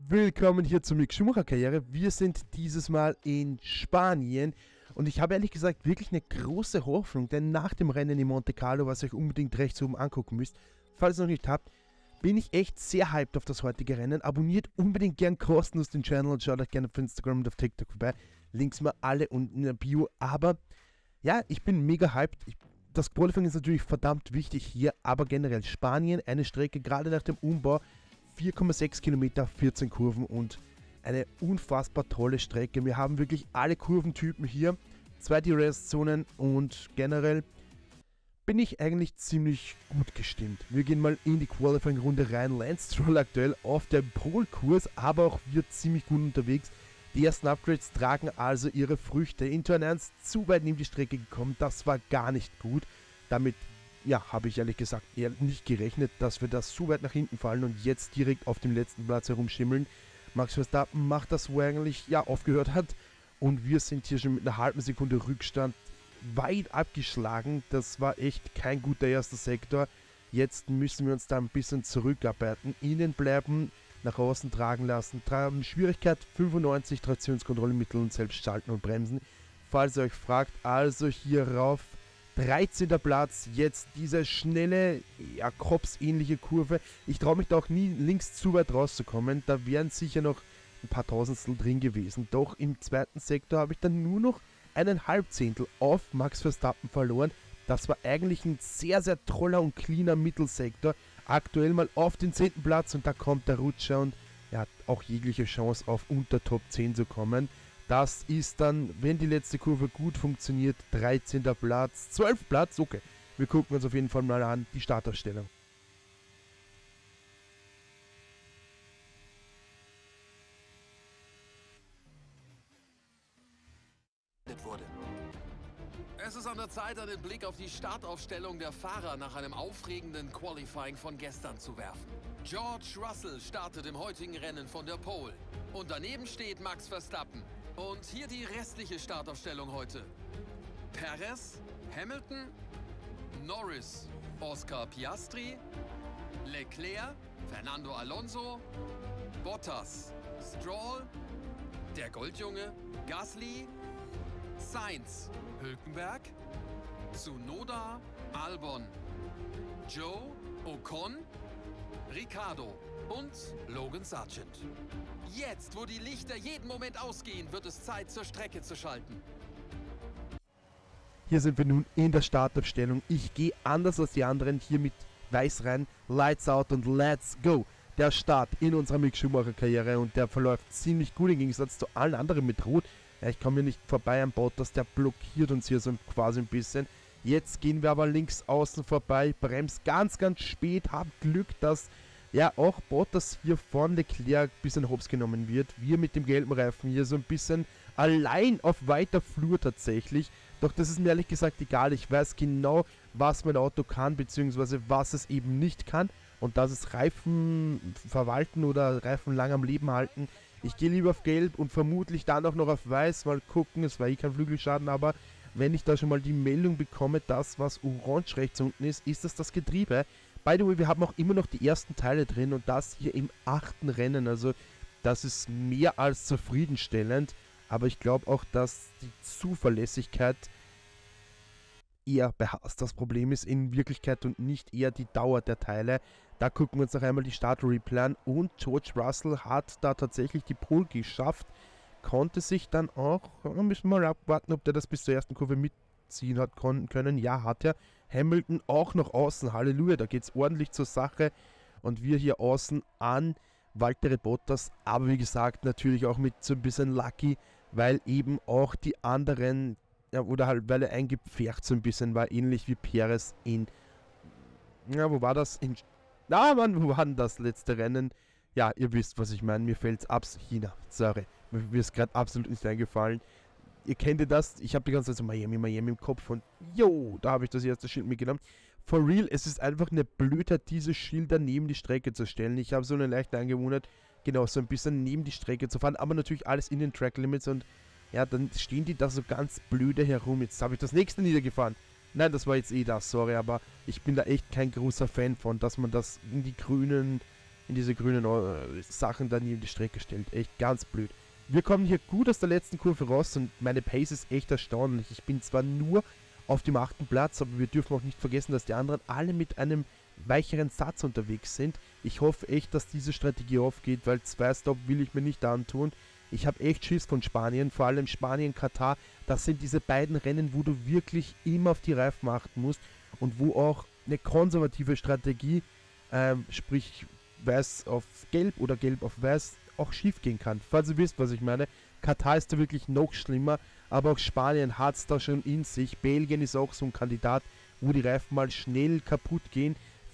Willkommen hier zur Mick Schumacher Karriere. Wir sind dieses Mal in Spanien und ich habe ehrlich gesagt wirklich eine große Hoffnung, denn nach dem Rennen in Monte Carlo, was ihr euch unbedingt rechts oben angucken müsst, falls ihr es noch nicht habt, bin ich echt sehr hyped auf das heutige Rennen. Abonniert unbedingt gern kostenlos den Channel und schaut euch gerne auf Instagram und auf TikTok vorbei. Links mal alle unten in der Bio, aber ja, ich bin mega hyped. Das Qualifying ist natürlich verdammt wichtig hier, aber generell Spanien, eine Strecke gerade nach dem Umbau, 4,6 Kilometer, 14 Kurven und eine unfassbar tolle Strecke. Wir haben wirklich alle Kurventypen hier, 2 DRS-Zonen und generell bin ich eigentlich ziemlich gut gestimmt. Wir gehen mal in die Qualifying-Runde rein. Lance Stroll aktuell auf dem Pole-Kurs, aber auch wir ziemlich gut unterwegs. Die ersten Upgrades tragen also ihre Früchte. In Turn 1 zu weit neben die Strecke gekommen, das war gar nicht gut. Damit habe ich ehrlich gesagt eher nicht gerechnet, dass wir das so weit nach hinten fallen und jetzt direkt auf dem letzten Platz herumschimmeln. Max Verstappen macht das, wo er eigentlich aufgehört hat und wir sind hier schon mit einer halben Sekunde Rückstand weit abgeschlagen. Das war echt kein guter erster Sektor. Jetzt müssen wir uns da ein bisschen zurückarbeiten, innen bleiben, nach außen tragen lassen. Schwierigkeit 95, Traktionskontrollmittel und selbst schalten und bremsen. Falls ihr euch fragt, also hier rauf 13. Platz, jetzt diese schnelle, Krops-ähnliche Kurve. Ich traue mich da auch nie links zu weit rauszukommen, da wären sicher noch ein paar Tausendstel drin gewesen. Doch im zweiten Sektor habe ich dann nur noch einen Halbzehntel auf Max Verstappen verloren. Das war eigentlich ein sehr, sehr toller und cleaner Mittelsektor. Aktuell mal auf den 10. Platz und da kommt der Rutscher und er hat auch jegliche Chance auf unter Top 10 zu kommen. Das ist dann, wenn die letzte Kurve gut funktioniert, 13. Platz, 12. Platz, okay. Wir gucken uns auf jeden Fall mal an die Startaufstellung. Es ist an der Zeit, einen Blick auf die Startaufstellung der Fahrer nach einem aufregenden Qualifying von gestern zu werfen. George Russell startet im heutigen Rennen von der Pole. Und daneben steht Max Verstappen. Und hier die restliche Startaufstellung heute. Perez, Hamilton, Norris, Oscar Piastri, Leclerc, Fernando Alonso, Bottas, Stroll, der Goldjunge, Gasly, Sainz, Hülkenberg, Tsunoda, Albon, Joe, Ocon, Ricciardo und Logan Sargent. Jetzt, wo die Lichter jeden Moment ausgehen, wird es Zeit, zur Strecke zu schalten. Hier sind wir nun in der Startaufstellung. Ich gehe anders als die anderen hier mit weiß rein, Lights out und let's go. Der Start in unserer Mick Schumacher Karriere und der verläuft ziemlich gut im Gegensatz zu allen anderen mit Rot. Ja, ich komme hier nicht vorbei am Bottas, der blockiert uns hier so quasi ein bisschen. Jetzt gehen wir aber links außen vorbei, bremst ganz, ganz spät, haben Glück, dass auch Bottas hier von Leclerc ein bisschen hops genommen wird. Wir mit dem gelben Reifen hier so ein bisschen allein auf weiter Flur tatsächlich. Doch das ist mir ehrlich gesagt egal. Ich weiß genau, was mein Auto kann, beziehungsweise was es eben nicht kann. Und das ist Reifen verwalten oder Reifen lang am Leben halten. Ich gehe lieber auf Gelb und vermutlich dann auch noch auf Weiß. Mal gucken, es war eh kein Flügelschaden, aber wenn ich da schon mal die Meldung bekomme, das was orange rechts unten ist, ist das Getriebe. By the way, wir haben auch immer noch die ersten Teile drin und das hier im 8. Rennen. Also das ist mehr als zufriedenstellend. Aber ich glaube auch, dass die Zuverlässigkeit eher das Problem ist in Wirklichkeit und nicht eher die Dauer der Teile. Da gucken wir uns noch einmal die Start-Replay an und George Russell hat da tatsächlich die Pole geschafft. Konnte sich dann auch, müssen wir mal abwarten, ob der das bis zur ersten Kurve mitziehen hat können. Ja, hat er. Hamilton auch noch außen, Halleluja, da geht es ordentlich zur Sache. Und wir hier außen an Valtteri Bottas, aber wie gesagt, natürlich auch mit so ein bisschen Lucky, weil eben auch die anderen, oder halt, weil er eingepfercht so ein bisschen war, ähnlich wie Perez in, wo war das? Wo war denn das letzte Rennen? Ja, ihr wisst, was ich meine, mir fällt es China, sorry, mir ist gerade absolut nicht eingefallen. Ihr kennt das, ich habe die ganze Zeit so Miami im Kopf und da habe ich das erste Schild mitgenommen. For real, es ist einfach eine Blödheit, diese Schilder neben die Strecke zu stellen. Ich habe so eine leichte Angewohnheit, genau, so ein bisschen neben die Strecke zu fahren, aber natürlich alles in den Track Limits und dann stehen die da so ganz blöde herum. Jetzt habe ich das nächste niedergefahren. Nein, das war jetzt das, sorry, aber ich bin da echt kein großer Fan von, dass man das in die grünen in diese grünen Sachen da neben die Strecke stellt. Echt ganz blöd. Wir kommen hier gut aus der letzten Kurve raus und meine Pace ist echt erstaunlich. Ich bin zwar nur auf dem 8. Platz, aber wir dürfen auch nicht vergessen, dass die anderen alle mit einem weicheren Satz unterwegs sind. Ich hoffe echt, dass diese Strategie aufgeht, weil 2 Stop will ich mir nicht antun. Ich habe echt Schiss von Spanien, vor allem Spanien, Katar. Das sind diese beiden Rennen, wo du wirklich immer auf die Reifen achten musst und wo auch eine konservative Strategie, sprich weiß auf gelb oder gelb auf weiß, auch schief gehen kann. Falls ihr wisst, was ich meine. Katar ist da wirklich noch schlimmer, aber auch Spanien hat es da schon in sich. Belgien ist auch so ein Kandidat, wo die Reifen mal schnell kaputt gehen.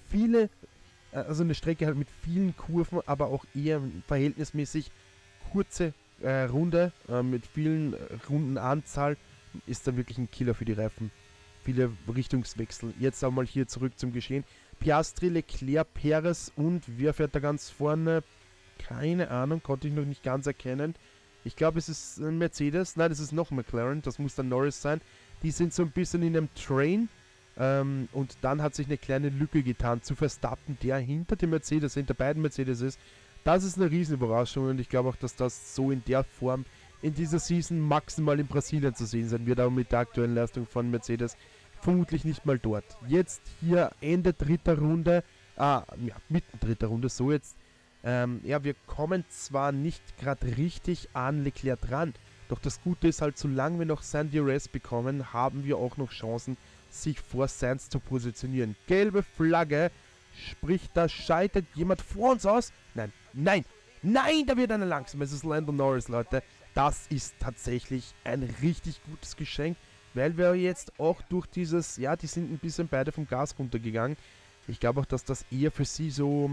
Also eine Strecke halt mit vielen Kurven, aber auch eher verhältnismäßig kurze Runde, mit vielen Rundenanzahl, ist dann wirklich ein Killer für die Reifen. Viele Richtungswechsel. Jetzt einmal hier zurück zum Geschehen. Piastri, Leclerc, Perez und wer fährt da ganz vorne? Keine Ahnung, konnte ich noch nicht ganz erkennen. Ich glaube, es ist ein Mercedes. Nein, das ist noch McLaren. Das muss dann Norris sein. Die sind so ein bisschen in einem Train. Und dann hat sich eine kleine Lücke getan zu Verstappen, der hinter dem Mercedes, hinter beiden Mercedes ist. Das ist eine riesen Überraschung und ich glaube auch, dass das so in der Form in dieser Season maximal in Brasilien zu sehen sein wird, aber mit der aktuellen Leistung von Mercedes vermutlich nicht mal dort. Jetzt hier Ende 3. Runde, mitten 3. Runde, so jetzt. Wir kommen zwar nicht gerade richtig an Leclerc dran, doch das Gute ist halt, solange wir noch sein DRS bekommen, haben wir auch noch Chancen, sich vor Sainz zu positionieren. Gelbe Flagge, sprich, da scheitert jemand vor uns aus. Nein, da wird einer langsam. Es ist Lando Norris, Leute. Das ist tatsächlich ein richtig gutes Geschenk, weil wir jetzt auch durch dieses, die sind ein bisschen beide vom Gas runtergegangen. Ich glaube auch, dass das eher für sie so,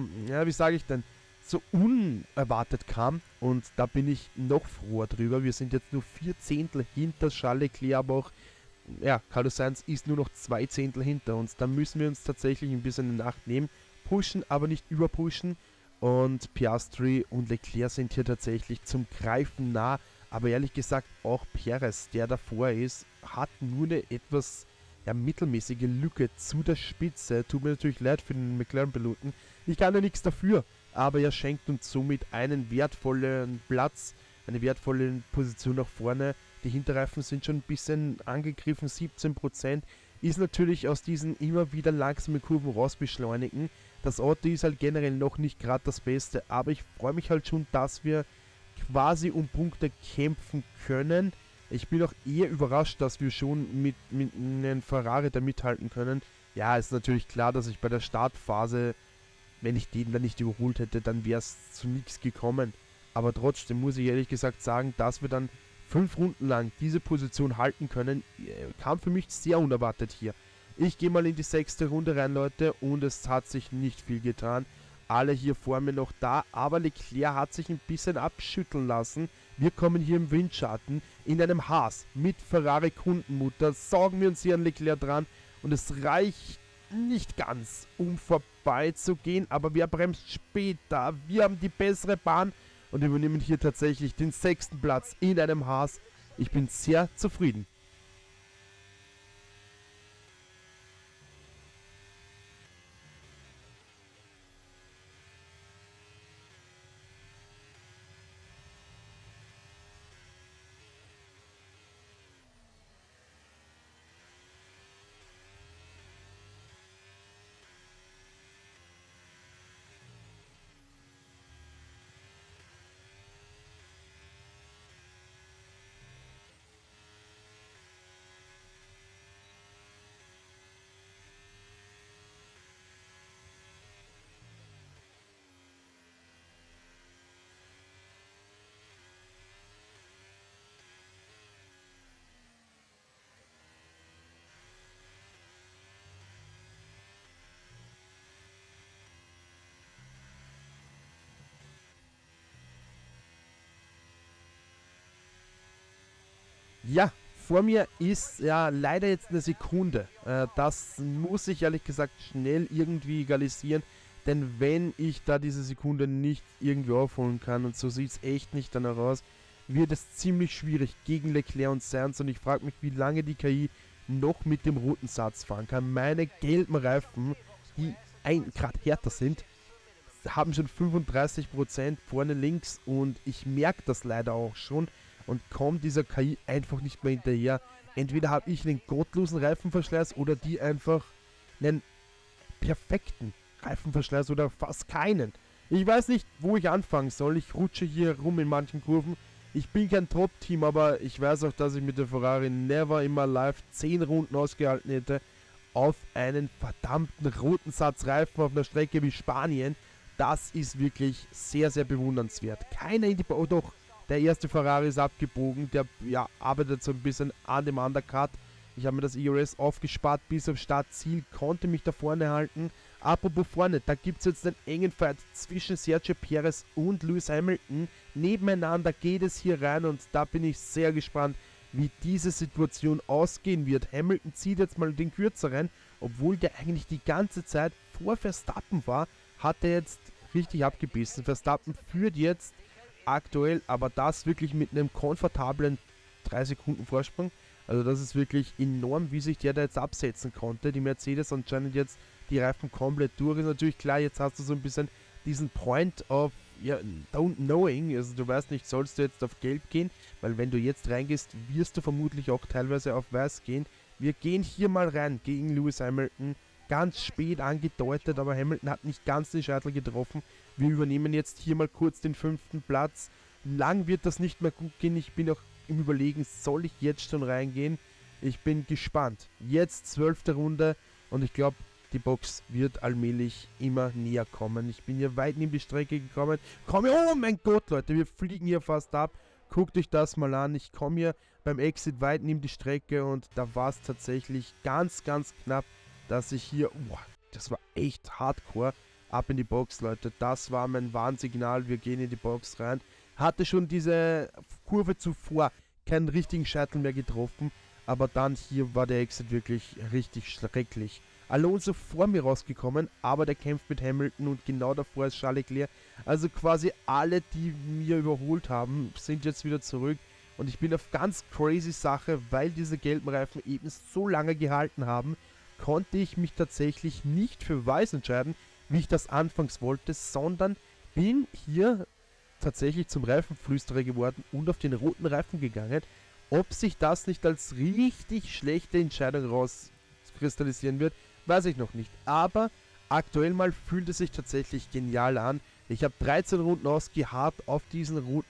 so unerwartet kam und da bin ich noch froher drüber. Wir sind jetzt nur 4 Zehntel hinter Charles Leclerc, aber auch Carlos Sainz ist nur noch 2 Zehntel hinter uns. Da müssen wir uns tatsächlich ein bisschen in Acht nehmen. Pushen, aber nicht überpushen. Und Piastri und Leclerc sind hier tatsächlich zum Greifen nah. Aber ehrlich gesagt, auch Perez, der davor ist, hat nur eine etwas mittelmäßige Lücke zu der Spitze. Tut mir natürlich leid für den McLaren-Piloten. Ich kann ja nichts dafür. Aber er schenkt uns somit einen wertvollen Platz, eine wertvolle Position nach vorne. Die Hinterreifen sind schon ein bisschen angegriffen, 17%. Ist natürlich aus diesen immer wieder langsamen Kurven raus beschleunigen. Das Auto ist halt generell noch nicht gerade das Beste, aber ich freue mich halt schon, dass wir quasi um Punkte kämpfen können. Ich bin auch eher überrascht, dass wir schon mit einem Ferrari da mithalten können. Ja, ist natürlich klar, dass ich bei der Startphase, wenn ich den dann nicht überholt hätte, dann wäre es zu nichts gekommen. Aber trotzdem muss ich ehrlich gesagt sagen, dass wir dann 5 Runden lang diese Position halten können, kam für mich sehr unerwartet hier. Ich gehe mal in die 6. Runde rein, Leute, und es hat sich nicht viel getan. Alle hier vor mir noch da, aber Leclerc hat sich ein bisschen abschütteln lassen. Wir kommen hier im Windschatten in einem Haas mit Ferrari Kundenmutter, saugen wir uns hier an Leclerc dran und es reicht nicht ganz, um vorbeizugehen, aber wer bremst später? Wir haben die bessere Bahn und übernehmen hier tatsächlich den 6. Platz in einem Haas. Ich bin sehr zufrieden. Ja, vor mir ist ja leider jetzt eine Sekunde. Das muss ich ehrlich gesagt schnell irgendwie egalisieren. Denn wenn ich da diese Sekunde nicht irgendwie aufholen kann, und so sieht es echt nicht danach aus, wird es ziemlich schwierig gegen Leclerc und Sainz. Und ich frage mich, wie lange die KI noch mit dem roten Satz fahren kann. Meine gelben Reifen, die 1 Grad härter sind, haben schon 35% vorne links und ich merke das leider auch schon und komme dieser KI einfach nicht mehr hinterher. Entweder habe ich einen gottlosen Reifenverschleiß oder die einfach einen perfekten Reifenverschleiß oder fast keinen. Ich weiß nicht, wo ich anfangen soll. Ich rutsche hier rum in manchen Kurven. Ich bin kein Top-Team, aber ich weiß auch, dass ich mit der Ferrari never in my life 10 Runden ausgehalten hätte auf einen verdammten roten Satz Reifen auf einer Strecke wie Spanien. Das ist wirklich sehr, sehr bewundernswert. Keiner in die doch, der erste Ferrari ist abgebogen, der ja, arbeitet so ein bisschen an dem Undercut. Ich habe mir das ERS aufgespart bis auf Startziel, konnte mich da vorne halten. Apropos vorne, da gibt es jetzt einen engen Fight zwischen Sergio Perez und Lewis Hamilton. Nebeneinander geht es hier rein und da bin ich sehr gespannt, wie diese Situation ausgehen wird. Hamilton zieht jetzt mal den kürzeren, obwohl der eigentlich die ganze Zeit vor Verstappen war, hat er jetzt richtig abgebissen. Verstappen führt jetzt aktuell, aber das wirklich mit einem komfortablen 3 Sekunden Vorsprung. Also das ist wirklich enorm, wie sich der da jetzt absetzen konnte. Die Mercedes anscheinend jetzt die Reifen komplett durch. Ist natürlich klar, jetzt hast du so ein bisschen diesen Point of ja, don't knowing. Also du weißt nicht, sollst du jetzt auf Gelb gehen, weil wenn du jetzt reingehst, wirst du vermutlich auch teilweise auf Weiß gehen. Wir gehen hier mal rein gegen Lewis Hamilton. Ganz spät angedeutet, aber Hamilton hat nicht ganz den Scheitel getroffen. Wir übernehmen jetzt hier mal kurz den 5. Platz. Lang wird das nicht mehr gut gehen. Ich bin auch im Überlegen, soll ich jetzt schon reingehen? Ich bin gespannt. Jetzt 12. Runde und ich glaube, die Box wird allmählich immer näher kommen. Ich bin hier weit neben die Strecke gekommen. Oh mein Gott, Leute, wir fliegen hier fast ab. Guckt euch das mal an. Ich komme hier beim Exit weit neben die Strecke und da war es tatsächlich ganz, ganz knapp, dass ich hier, das war echt hardcore, ab in die Box, Leute. Das war mein Warnsignal. Wir gehen in die Box rein. Hatte schon diese Kurve zuvor keinen richtigen Scheitel mehr getroffen, aber dann hier war der Exit wirklich richtig schrecklich. Alonso vor mir rausgekommen, aber der kämpft mit Hamilton und genau davor ist Charles Leclerc. Also quasi alle, die mir überholt haben, sind jetzt wieder zurück. Und ich bin auf ganz crazy Sache, weil diese gelben Reifen eben so lange gehalten haben, konnte ich mich tatsächlich nicht für Weiß entscheiden, wie ich das anfangs wollte, sondern bin hier tatsächlich zum Reifenflüsterer geworden und auf den roten Reifen gegangen. Ob sich das nicht als richtig schlechte Entscheidung rauskristallisieren wird, weiß ich noch nicht. Aber aktuell mal fühlt es sich tatsächlich genial an. Ich habe 13 Runden ausgeharrt auf diesen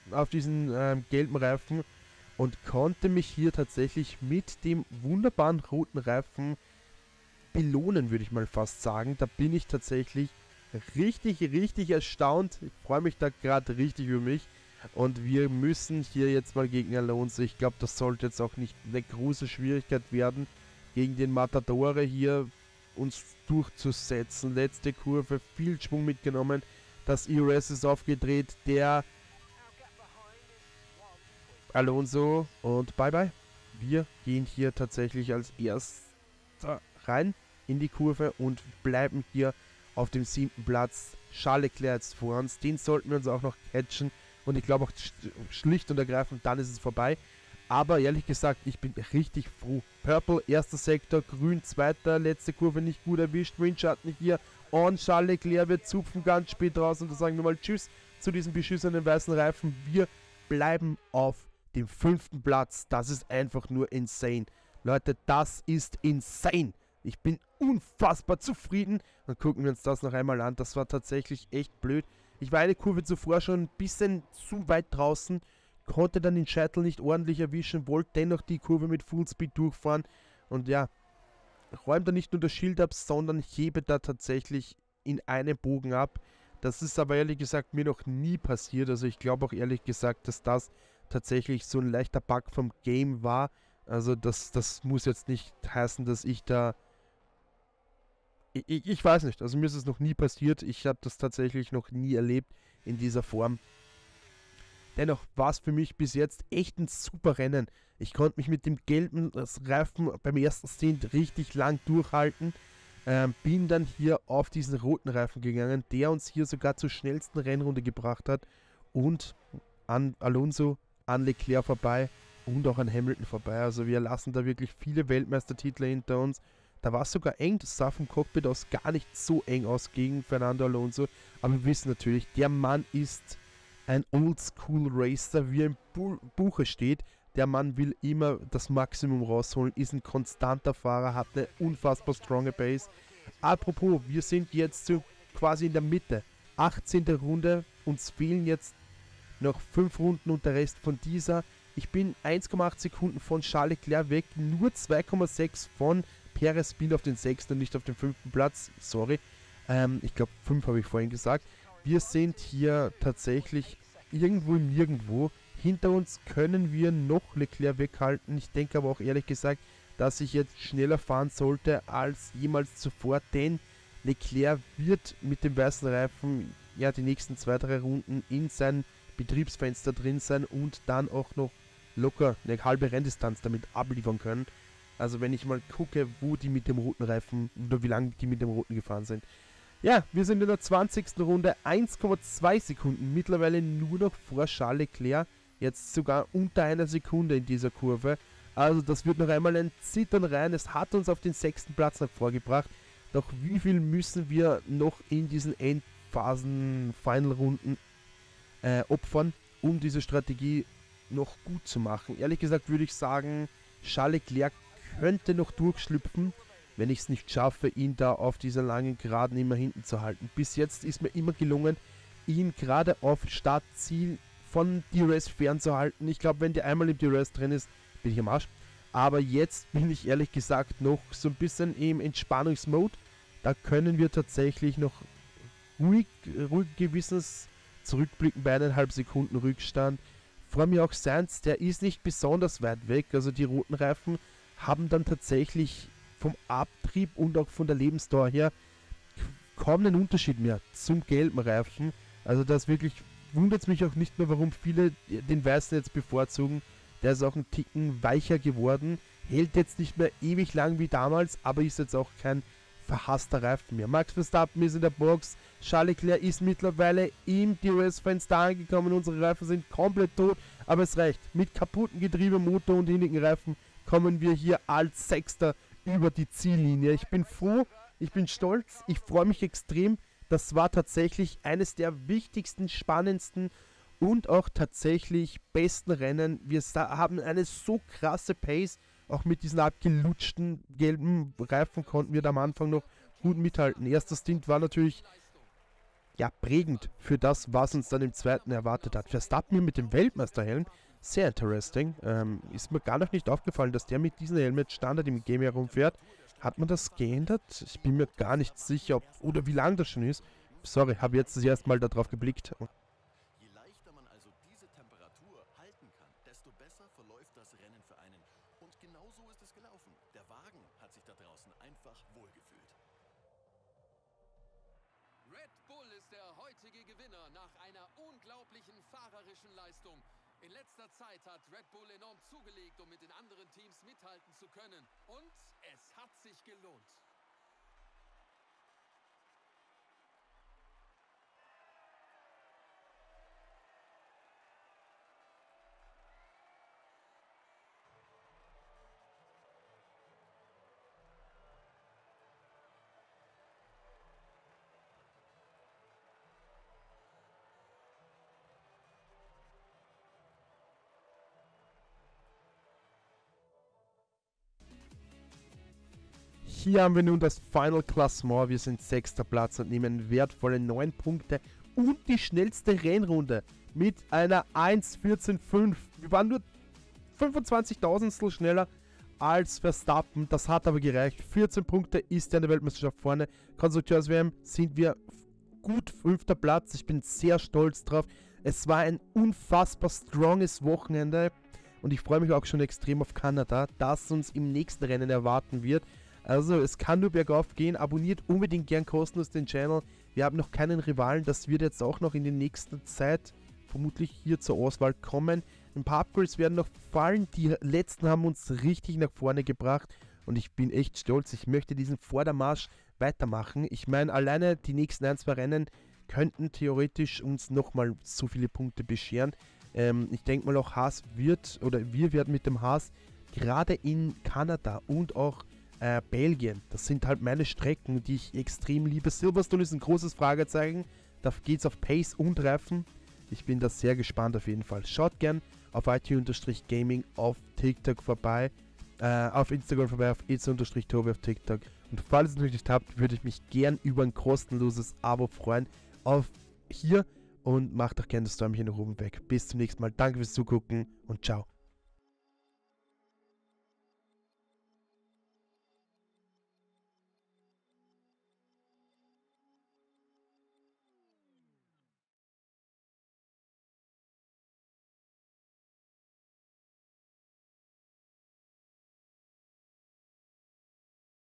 gelben Reifen und konnte mich hier tatsächlich mit dem wunderbaren roten Reifen belohnen, würde ich mal fast sagen. Da bin ich tatsächlich richtig erstaunt. Ich freue mich da gerade richtig über mich. Und wir müssen hier jetzt mal gegen Alonso. Ich glaube, das sollte jetzt auch nicht eine große Schwierigkeit werden, gegen den Matadore hier uns durchzusetzen. Letzte Kurve, viel Schwung mitgenommen. Das ERS ist aufgedreht. Der Alonso und bye. Wir gehen hier tatsächlich als erster rein in die Kurve und bleiben hier auf dem 7. Platz. Charles Leclerc jetzt vor uns. Den sollten wir uns auch noch catchen. Und ich glaube auch schlicht und ergreifend, dann ist es vorbei. Aber ehrlich gesagt, ich bin richtig froh. Purple, erster Sektor, grün, zweiter, letzte Kurve nicht gut erwischt. Windschatten hier on, Charles Leclerc, wir zupfen ganz spät raus und da sagen wir mal Tschüss zu diesen beschissenen weißen Reifen. Wir bleiben auf dem 5. Platz. Das ist einfach nur insane. Leute, das ist insane. Ich bin unfassbar zufrieden. Dann gucken wir uns das noch einmal an. Das war tatsächlich echt blöd. Ich war eine Kurve zuvor schon ein bisschen zu weit draußen, konnte dann den Scheitel nicht ordentlich erwischen, wollte dennoch die Kurve mit Fullspeed durchfahren und ja, räume da nicht nur das Schild ab, sondern hebe da tatsächlich in einem Bogen ab. Das ist aber ehrlich gesagt mir noch nie passiert, also ich glaube auch ehrlich gesagt, dass das tatsächlich so ein leichter Bug vom Game war. Also das muss jetzt nicht heißen, dass ich da... Ich weiß nicht, also mir ist es noch nie passiert. Ich habe das tatsächlich noch nie erlebt in dieser Form. Dennoch war es für mich bis jetzt echt ein super Rennen. Ich konnte mich mit dem gelben Reifen beim ersten Stint richtig lang durchhalten. Bin dann hier auf diesen roten Reifen gegangen, der uns hier sogar zur schnellsten Rennrunde gebracht hat. Und an Alonso, an Leclerc vorbei und auch an Hamilton vorbei. Also wir lassen da wirklich viele Weltmeistertitel hinter uns. Da war es sogar eng, das sah vom Cockpit aus gar nicht so eng aus gegen Fernando Alonso. Aber wir wissen natürlich, der Mann ist ein Oldschool-Racer, wie er im Buche steht. Der Mann will immer das Maximum rausholen, ist ein konstanter Fahrer, hat eine unfassbar stronge Base. Apropos, wir sind jetzt so quasi in der Mitte. 18. Runde, uns fehlen jetzt noch 5 Runden und der Rest von dieser. Ich bin 1,8 Sekunden von Charles Leclerc weg, nur 2,6 von Perez, bin auf den 6. und nicht auf den 5. Platz. Sorry, ich glaube 5 habe ich vorhin gesagt. Wir sind hier tatsächlich irgendwo im Nirgendwo. Hinter uns können wir noch Leclerc weghalten. Ich denke aber auch ehrlich gesagt, dass ich jetzt schneller fahren sollte als jemals zuvor, denn Leclerc wird mit dem weißen Reifen ja die nächsten 2-3 Runden in sein Betriebsfenster drin sein und dann auch noch locker eine halbe Renndistanz damit abliefern können. Also wenn ich mal gucke, wo die mit dem roten Reifen oder wie lange die mit dem roten gefahren sind. Ja, wir sind in der 20. Runde, 1,2 Sekunden, mittlerweile nur noch vor Charles Leclerc, jetzt sogar unter einer Sekunde in dieser Kurve. Also das wird noch einmal ein Zittern rein, es hat uns auf den 6. Platz noch vorgebracht. Doch wie viel müssen wir noch in diesen Endphasen, Final-Runden opfern, um diese Strategie noch gut zu machen? Ehrlich gesagt würde ich sagen, Charles Leclerc könnte noch durchschlüpfen, wenn ich es nicht schaffe, ihn da auf dieser langen Geraden immer hinten zu halten. Bis jetzt ist mir immer gelungen, ihn gerade auf Startziel von DRS fernzuhalten. Ich glaube, wenn der einmal im DRS drin ist, bin ich am Arsch. Aber jetzt bin ich ehrlich gesagt noch so ein bisschen im Entspannungsmode. Da können wir tatsächlich noch ruhig Gewissens zurückblicken bei 1,5 Sekunden Rückstand. Vor mir auch Sainz, der ist nicht besonders weit weg. Also die roten Reifen haben dann tatsächlich vom Abtrieb und auch von der Lebensdauer her kaum einen Unterschied mehr zum gelben Reifen. Also das wirklich wundert es mich auch nicht mehr, warum viele den weißen jetzt bevorzugen. Der ist auch ein Ticken weicher geworden, hält jetzt nicht mehr ewig lang wie damals, aber ist jetzt auch kein verhasster Reifen mehr. Max Verstappen ist in der Box, Charles Leclerc ist mittlerweile im DRS-Fenster angekommen, unsere Reifen sind komplett tot, aber es reicht. Mit kaputten Getriebemotor und hinnigen Reifen kommen wir hier als Sechster über die Ziellinie. Ich bin froh, ich bin stolz, ich freue mich extrem. Das war tatsächlich eines der wichtigsten, spannendsten und auch tatsächlich besten Rennen. Wir haben eine so krasse Pace, auch mit diesen abgelutschten gelben Reifen konnten wir da am Anfang noch gut mithalten. Erster Stint war natürlich ja prägend für das, was uns dann im zweiten erwartet hat. Verstappen hier mit dem Weltmeisterhelm, sehr interesting. Ist mir gar noch nicht aufgefallen, dass der mit diesem Helm jetzt Standard im Game herumfährt. Hat man das geändert? Ich bin mir gar nicht sicher, oder wie lang das schon ist. Sorry, habe jetzt das erste Mal darauf geblickt. Je leichter man also diese Temperatur halten kann, desto besser verläuft das Rennen für einen. Und genau so ist es gelaufen. Der Wagen hat sich da draußen einfach wohlgefühlt. Red Bull ist der heutige Gewinner nach einer unglaublichen fahrerischen Leistung. In letzter Zeit hat Red Bull enorm zugelegt, um mit den anderen Teams mithalten zu können. Und es hat sich gelohnt. Hier haben wir nun das Final Klassement. Wir sind 6. Platz und nehmen wertvolle 9 Punkte und die schnellste Rennrunde mit einer 1:14.5. Wir waren nur 25.000stel schneller als Verstappen. Das hat aber gereicht. 14 Punkte ist er in der Weltmeisterschaft vorne. Konstrukteurs-WM sind wir gut 5. Platz. Ich bin sehr stolz drauf. Es war ein unfassbar stronges Wochenende und ich freue mich auch schon extrem auf Kanada, das uns im nächsten Rennen erwarten wird. Also es kann nur bergauf gehen. Abonniert unbedingt gern kostenlos den Channel. Wir haben noch keinen Rivalen. Das wird jetzt auch noch in der nächsten Zeit vermutlich hier zur Auswahl kommen. Ein paar Upgrades werden noch fallen. Die letzten haben uns richtig nach vorne gebracht. Und ich bin echt stolz. Ich möchte diesen Vordermarsch weitermachen. Ich meine, alleine die nächsten 1-2 Rennen könnten theoretisch uns nochmal so viele Punkte bescheren. Ich denke mal auch Haas wird, oder wir werden mit dem Haas gerade in Kanada und auch Belgien. Das sind halt meine Strecken, die ich extrem liebe. Silverstone ist ein großes Fragezeichen. Da geht es auf Pace und Reifen. Ich bin da sehr gespannt auf jeden Fall. Schaut gern auf IT_Gaming auf TikTok vorbei. Auf Instagram vorbei, auf itz_Tobi auf TikTok. Und falls ihr es noch nicht habt, würde ich mich gern über ein kostenloses Abo freuen. Auf hier und macht doch gerne das Däumchen nach oben weg. Bis zum nächsten Mal. Danke fürs Zugucken und ciao.